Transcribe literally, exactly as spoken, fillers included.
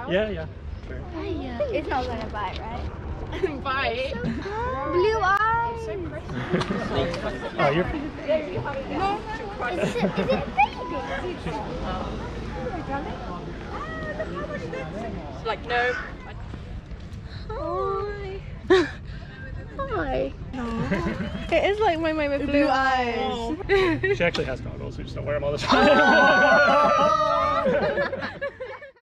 Yeah, yeah. Sure. It's not gonna bite, right? Bite. Blue eyes. Oh, you're. Is it, is it baby? It's like, no. Hi. Hi. It is like my mate with blue, Blue eyes. eyes. She actually has goggles, we just don't wear them all the time.